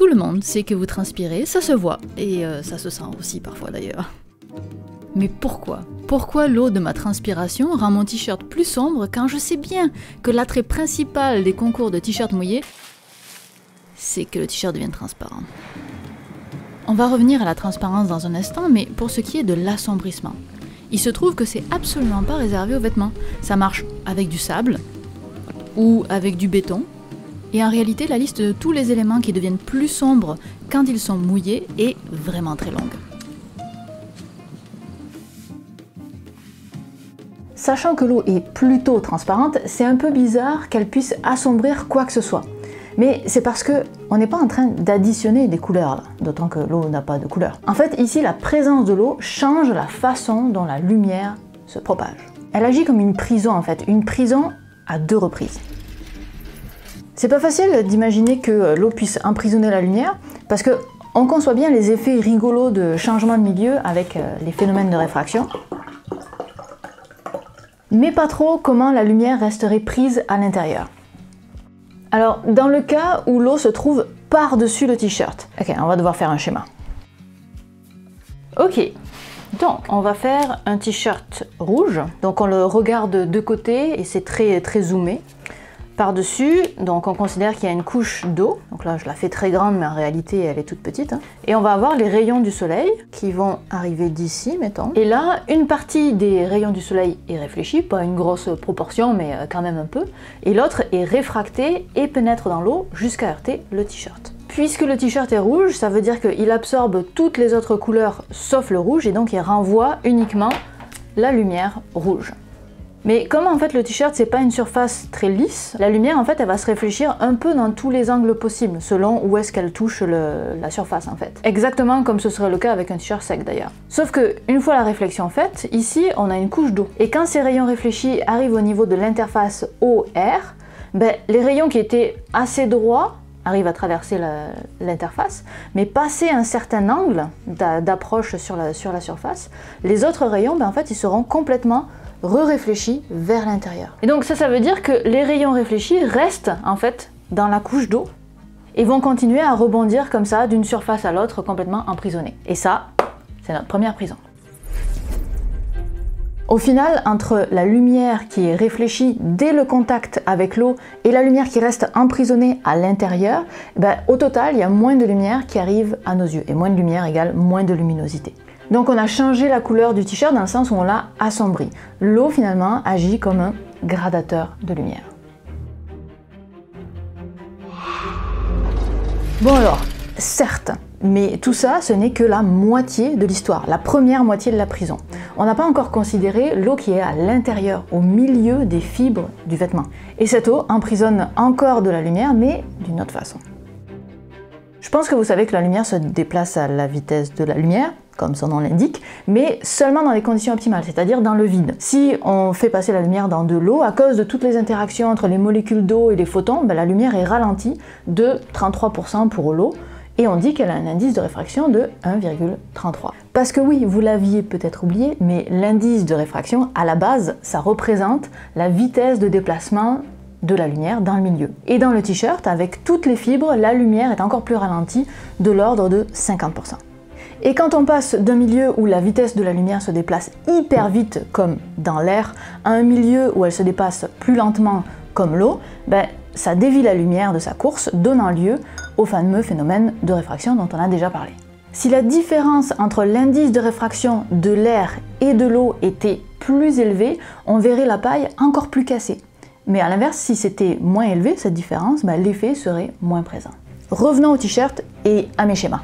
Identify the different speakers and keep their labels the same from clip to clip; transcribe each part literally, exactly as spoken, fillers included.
Speaker 1: Tout le monde sait que vous transpirez, ça se voit, et euh, ça se sent aussi parfois d'ailleurs. Mais pourquoi? Pourquoi l'eau de ma transpiration rend mon t-shirt plus sombre quand je sais bien que l'attrait principal des concours de t-shirt mouillé, c'est que le t-shirt devienne transparent. On va revenir à la transparence dans un instant, mais pour ce qui est de l'assombrissement, il se trouve que c'est absolument pas réservé aux vêtements. Ça marche avec du sable ou avec du béton. Et en réalité, la liste de tous les éléments qui deviennent plus sombres quand ils sont mouillés est vraiment très longue.
Speaker 2: Sachant que l'eau est plutôt transparente, c'est un peu bizarre qu'elle puisse assombrir quoi que ce soit. Mais c'est parce que on n'est pas en train d'additionner des couleurs là, d'autant que l'eau n'a pas de couleur. En fait, ici, la présence de l'eau change la façon dont la lumière se propage. Elle agit comme une prison en fait, une prison à deux reprises. C'est pas facile d'imaginer que l'eau puisse emprisonner la lumière, parce que on conçoit bien les effets rigolos de changement de milieu avec les phénomènes de réfraction, mais pas trop comment la lumière resterait prise à l'intérieur. Alors, dans le cas où l'eau se trouve par-dessus le t-shirt, ok, on va devoir faire un schéma. Ok, donc on va faire un t-shirt rouge, donc on le regarde de côté et c'est très, très zoomé. Par-dessus, donc on considère qu'il y a une couche d'eau, donc là je la fais très grande mais en réalité elle est toute petite, hein. Et on va avoir les rayons du soleil qui vont arriver d'ici, mettons. Et là, une partie des rayons du soleil est réfléchie, pas une grosse proportion mais quand même un peu, et l'autre est réfracté et pénètre dans l'eau jusqu'à heurter le t-shirt. Puisque le t-shirt est rouge, ça veut dire qu'il absorbe toutes les autres couleurs sauf le rouge et donc il renvoie uniquement la lumière rouge. Mais comme en fait le t-shirt c'est pas une surface très lisse, la lumière en fait elle va se réfléchir un peu dans tous les angles possibles, selon où est-ce qu'elle touche le, la surface en fait. Exactement comme ce serait le cas avec un t-shirt sec d'ailleurs. Sauf que une fois la réflexion faite, ici on a une couche d'eau. Et quand ces rayons réfléchis arrivent au niveau de l'interface eau-air, ben, les rayons qui étaient assez droits arrivent à traverser l'interface, mais passer un certain angle d'approche sur la, sur la surface, les autres rayons ben, en fait ils seront complètement re-réfléchis vers l'intérieur. Et donc ça, ça veut dire que les rayons réfléchis restent en fait dans la couche d'eau et vont continuer à rebondir comme ça d'une surface à l'autre complètement emprisonnés. Et ça, c'est notre première prison. Au final, entre la lumière qui est réfléchie dès le contact avec l'eau et la lumière qui reste emprisonnée à l'intérieur, ben, au total, il y a moins de lumière qui arrive à nos yeux. Et moins de lumière égale moins de luminosité. Donc on a changé la couleur du t-shirt dans le sens où on l'a assombri. L'eau finalement agit comme un gradateur de lumière. Bon alors, certes, mais tout ça ce n'est que la moitié de l'histoire, la première moitié de la prison. On n'a pas encore considéré l'eau qui est à l'intérieur, au milieu des fibres du vêtement. Et cette eau emprisonne encore de la lumière, mais d'une autre façon. Je pense que vous savez que la lumière se déplace à la vitesse de la lumière, comme son nom l'indique, mais seulement dans les conditions optimales, c'est-à-dire dans le vide. Si on fait passer la lumière dans de l'eau, à cause de toutes les interactions entre les molécules d'eau et les photons, ben la lumière est ralentie de trente-trois pour cent pour l'eau, et on dit qu'elle a un indice de réfraction de un virgule trente-trois. Parce que oui, vous l'aviez peut-être oublié, mais l'indice de réfraction, à la base, ça représente la vitesse de déplacement de la lumière dans le milieu. Et dans le t-shirt, avec toutes les fibres, la lumière est encore plus ralentie, de l'ordre de cinquante pour cent. Et quand on passe d'un milieu où la vitesse de la lumière se déplace hyper vite, comme dans l'air, à un milieu où elle se dépasse plus lentement, comme l'eau, ben, ça dévie la lumière de sa course, donnant lieu au fameux phénomène de réfraction dont on a déjà parlé. Si la différence entre l'indice de réfraction de l'air et de l'eau était plus élevée, on verrait la paille encore plus cassée. Mais à l'inverse, si c'était moins élevé, cette différence, ben, l'effet serait moins présent. Revenons au t-shirt et à mes schémas.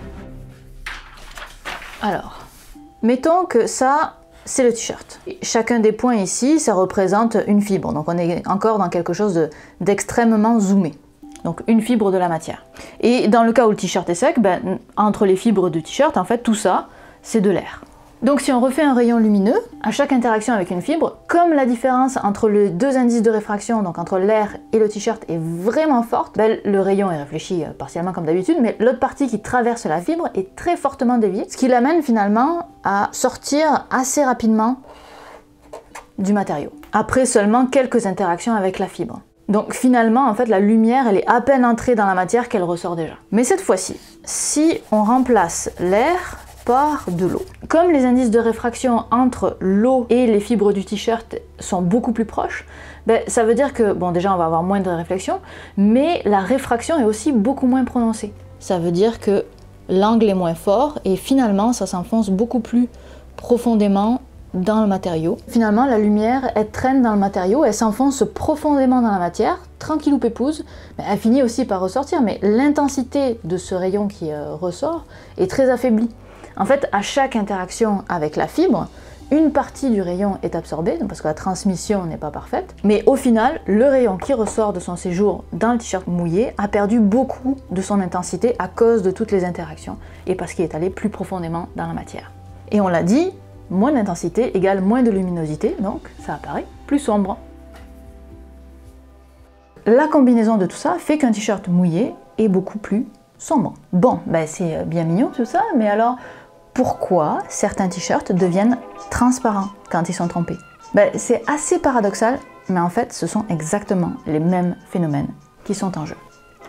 Speaker 2: Alors, mettons que ça, c'est le t-shirt. Chacun des points ici, ça représente une fibre. Donc on est encore dans quelque chose d'extrêmement zoomé. Donc une fibre de la matière. Et dans le cas où le t-shirt est sec, ben, entre les fibres du t-shirt, en fait, tout ça, c'est de l'air. Donc si on refait un rayon lumineux, à chaque interaction avec une fibre, comme la différence entre les deux indices de réfraction, donc entre l'air et le t-shirt, est vraiment forte, ben, le rayon est réfléchi partiellement comme d'habitude, mais l'autre partie qui traverse la fibre est très fortement déviée, ce qui l'amène finalement à sortir assez rapidement du matériau, après seulement quelques interactions avec la fibre. Donc finalement, en fait, la lumière, elle est à peine entrée dans la matière qu'elle ressort déjà. Mais cette fois-ci, si on remplace l'air par de l'eau. Comme les indices de réfraction entre l'eau et les fibres du t-shirt sont beaucoup plus proches, ben, ça veut dire que, bon déjà on va avoir moins de réflexion, mais la réfraction est aussi beaucoup moins prononcée. Ça veut dire que l'angle est moins fort et finalement ça s'enfonce beaucoup plus profondément dans le matériau. Finalement la lumière, elle traîne dans le matériau, elle s'enfonce profondément dans la matière, tranquillou pépouze, ben, elle finit aussi par ressortir, mais l'intensité de ce rayon qui euh, ressort est très affaiblie. En fait, à chaque interaction avec la fibre, une partie du rayon est absorbée, parce que la transmission n'est pas parfaite, mais au final, le rayon qui ressort de son séjour dans le t-shirt mouillé a perdu beaucoup de son intensité à cause de toutes les interactions, et parce qu'il est allé plus profondément dans la matière. Et on l'a dit, moins d'intensité égale moins de luminosité, donc ça apparaît plus sombre. La combinaison de tout ça fait qu'un t-shirt mouillé est beaucoup plus sombre. Bon, ben c'est bien mignon tout ça, mais alors pourquoi certains t-shirts deviennent transparents quand ils sont trempés? Ben, c'est assez paradoxal, mais en fait ce sont exactement les mêmes phénomènes qui sont en jeu.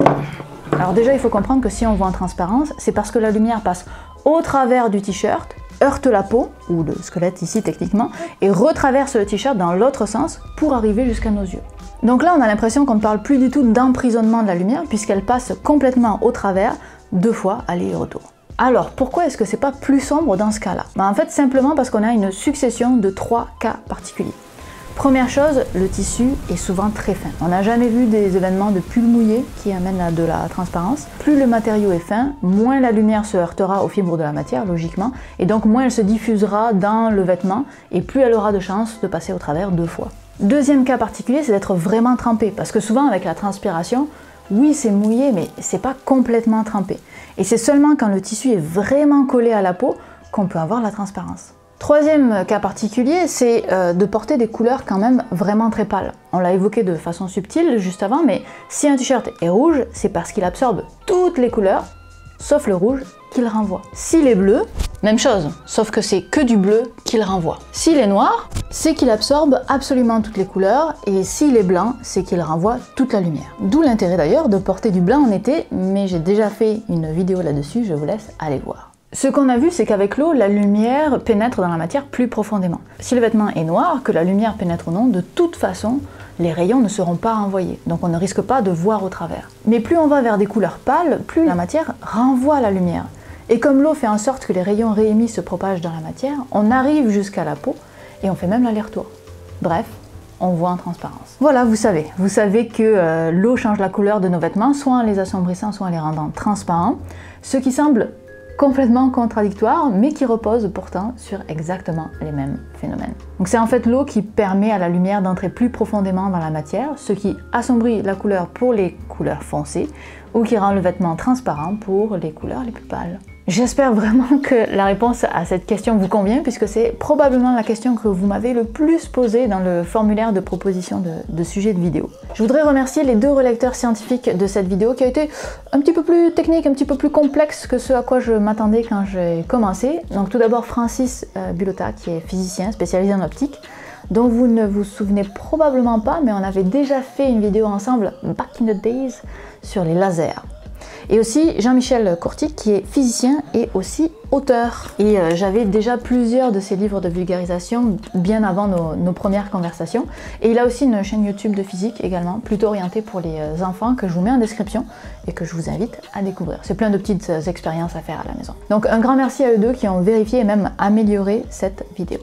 Speaker 2: Alors déjà il faut comprendre que si on voit en transparence, c'est parce que la lumière passe au travers du t-shirt, heurte la peau, ou le squelette ici techniquement, et retraverse le t-shirt dans l'autre sens pour arriver jusqu'à nos yeux. Donc là on a l'impression qu'on ne parle plus du tout d'emprisonnement de la lumière puisqu'elle passe complètement au travers, deux fois aller et retour. Alors pourquoi est-ce que c'est pas plus sombre dans ce cas-là? Ben, en fait simplement parce qu'on a une succession de trois cas particuliers. Première chose, le tissu est souvent très fin. On n'a jamais vu des événements de pull mouillé qui amènent à de la transparence. Plus le matériau est fin, moins la lumière se heurtera aux fibres de la matière, logiquement, et donc moins elle se diffusera dans le vêtement, et plus elle aura de chances de passer au travers deux fois. Deuxième cas particulier, c'est d'être vraiment trempé, parce que souvent avec la transpiration, oui c'est mouillé, mais c'est pas complètement trempé. Et c'est seulement quand le tissu est vraiment collé à la peau qu'on peut avoir la transparence. Troisième cas particulier, c'est euh, de porter des couleurs quand même vraiment très pâles. On l'a évoqué de façon subtile juste avant, mais si un t-shirt est rouge, c'est parce qu'il absorbe toutes les couleurs, sauf le rouge qu'il renvoie. S'il est bleu, même chose, sauf que c'est que du bleu qu'il renvoie. S'il est noir, c'est qu'il absorbe absolument toutes les couleurs, et s'il est blanc, c'est qu'il renvoie toute la lumière. D'où l'intérêt d'ailleurs de porter du blanc en été, mais j'ai déjà fait une vidéo là-dessus, je vous laisse aller voir. Ce qu'on a vu, c'est qu'avec l'eau, la lumière pénètre dans la matière plus profondément. Si le vêtement est noir, que la lumière pénètre ou non, de toute façon, les rayons ne seront pas renvoyés, donc on ne risque pas de voir au travers. Mais plus on va vers des couleurs pâles, plus la matière renvoie la lumière. Et comme l'eau fait en sorte que les rayons réémis se propagent dans la matière, on arrive jusqu'à la peau et on fait même l'aller-retour. Bref, on voit en transparence. Voilà, vous savez. Vous savez que euh, l'eau change la couleur de nos vêtements, soit en les assombrissant, soit en les rendant transparents, ce qui semble complètement contradictoire, mais qui repose pourtant sur exactement les mêmes phénomènes. Donc c'est en fait l'eau qui permet à la lumière d'entrer plus profondément dans la matière, ce qui assombrit la couleur pour les couleurs foncées, ou qui rend le vêtement transparent pour les couleurs les plus pâles. J'espère vraiment que la réponse à cette question vous convient, puisque c'est probablement la question que vous m'avez le plus posée dans le formulaire de proposition de, de sujet de vidéo. Je voudrais remercier les deux relecteurs scientifiques de cette vidéo, qui a été un petit peu plus technique, un petit peu plus complexe que ce à quoi je m'attendais quand j'ai commencé. Donc tout d'abord Francis euh, Bulota, qui est physicien spécialisé en optique, dont vous ne vous souvenez probablement pas, mais on avait déjà fait une vidéo ensemble, back in the days, sur les lasers. Et aussi Jean-Michel Courtic, qui est physicien et aussi auteur. Et euh, j'avais déjà plusieurs de ses livres de vulgarisation bien avant nos, nos premières conversations. Et il a aussi une chaîne YouTube de physique également, plutôt orientée pour les euh, enfants, que je vous mets en description et que je vous invite à découvrir. C'est plein de petites euh, expériences à faire à la maison. Donc un grand merci à eux deux qui ont vérifié et même amélioré cette vidéo.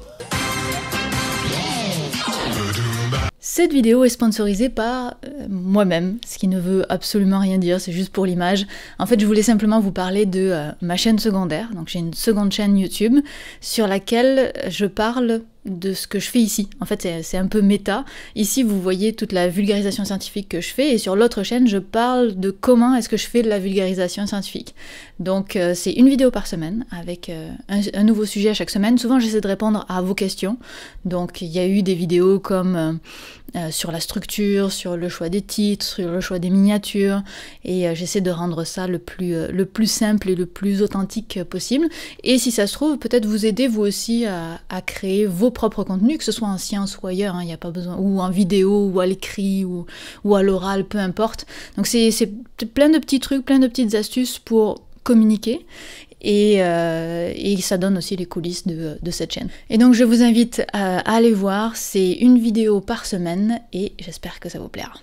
Speaker 1: Cette vidéo est sponsorisée par euh, moi-même, ce qui ne veut absolument rien dire, c'est juste pour l'image. En fait, je voulais simplement vous parler de euh, ma chaîne secondaire. Donc j'ai une seconde chaîne YouTube sur laquelle je parle de ce que je fais ici. En fait, c'est un peu méta. Ici, vous voyez toute la vulgarisation scientifique que je fais, et sur l'autre chaîne, je parle de comment est-ce que je fais de la vulgarisation scientifique. Donc, euh, c'est une vidéo par semaine, avec euh, un, un nouveau sujet à chaque semaine. Souvent, j'essaie de répondre à vos questions. Donc, il y a eu des vidéos comme euh, euh, sur la structure, sur le choix des titres, sur le choix des miniatures, et euh, j'essaie de rendre ça le plus, euh, le plus simple et le plus authentique possible. Et si ça se trouve, peut-être vous aider, vous aussi, à, à créer vos propre contenu, que ce soit en sciences ou ailleurs, il hein, n'y a pas besoin, ou en vidéo, ou à l'écrit, ou, ou à l'oral, peu importe. Donc c'est plein de petits trucs, plein de petites astuces pour communiquer. Et, euh, et ça donne aussi les coulisses de, de cette chaîne. Et donc je vous invite à, à aller voir, c'est une vidéo par semaine et j'espère que ça vous plaira.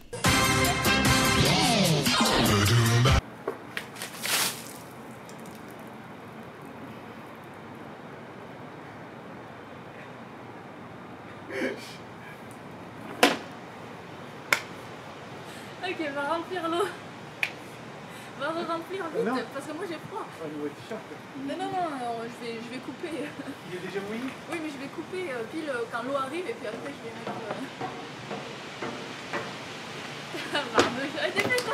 Speaker 1: Ok, va remplir l'eau. Va remplir vite, non. Parce que moi j'ai froid. Ah, non, non, non, non, je vais, je vais couper. Il est déjà mouillé? Oui, mais je vais couper euh, pile quand l'eau arrive et puis après je vais mettre... Euh... Dépêche-toi.